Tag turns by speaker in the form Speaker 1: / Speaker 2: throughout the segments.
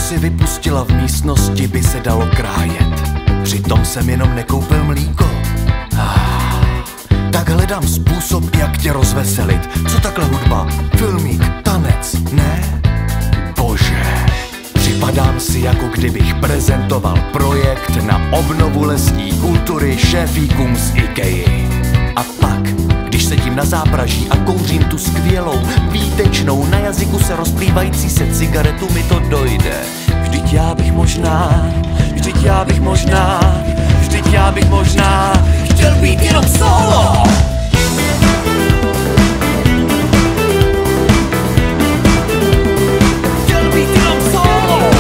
Speaker 1: si vypustila v místnosti, by se dalo krájet. Přitom jsem jenom nekoupil mlíko. Tak hledám způsob, jak tě rozveselit. Co takhle hudba, filmík, tanec, ne? Bože, připadám si, jako kdybych prezentoval projekt na obnovu lesní kultury šéfíkům z IKEA. A pak, když sedím na zápraží a kouřím tu skvělou, výtečnou, na jazyku se rozplývající se cigaretu, mi to dojde. Vždyť já bych možná chtěl být jenom solo. Chtěl být jenom solo.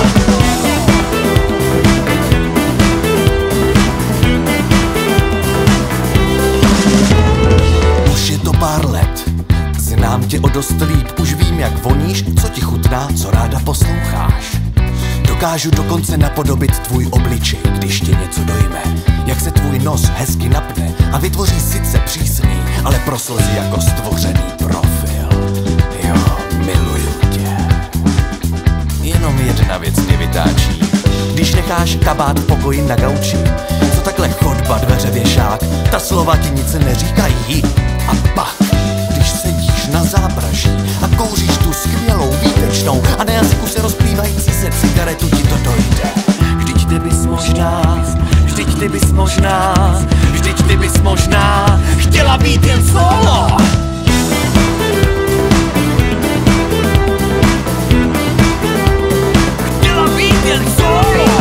Speaker 1: Už je to pár let, znám tě o dost líp, už vím, jak voníš, co ti chutná, co ráda posloucháš. Dokážu dokonce napodobit tvůj obličej, když tě něco dojme. Jak se tvůj nos hezky napne a vytvoří sice přísný, ale pro slzy jako stvořený profil. Jo, miluju tě. Jenom jedna věc mě vytáčí. Když necháš kabát v pokoji na gauči, co takhle chodba, dveře, věšák, ta slova ti nic neříkají. A pak, když sedíš na zápraží a kouříš tu skvělou, výtečnou a na jazyku se rozplývající se cigaretu, ti to dojde. Vždyť ty bys možná chtěla být jen solo. Chtěla být jen solo.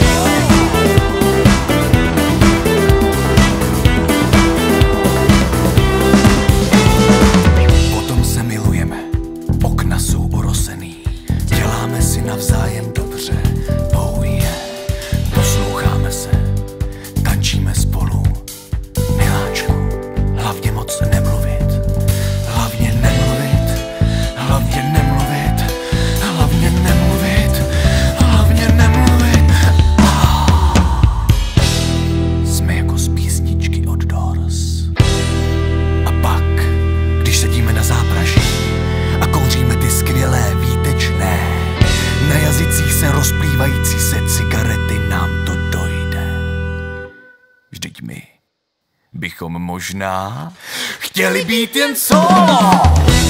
Speaker 1: Potom se milujeme, okna jsou urosený, děláme si navzájem dobře, oh yeah. Posloucháme se, tančíme spolu, miláčku, hlavně moc nemluvit, hlavně nemluvit, hlavně nemluvit, hlavně nemluvit, hlavně nemluvit. Jsme jako z písničky od Doors. A pak, když sedíme na zápraží a kouříme ty skvělé, výtečné, na jazycích se rozplývající se cigarety, nám to dojde. Vždyť my bychom možná chtěli být jen solo.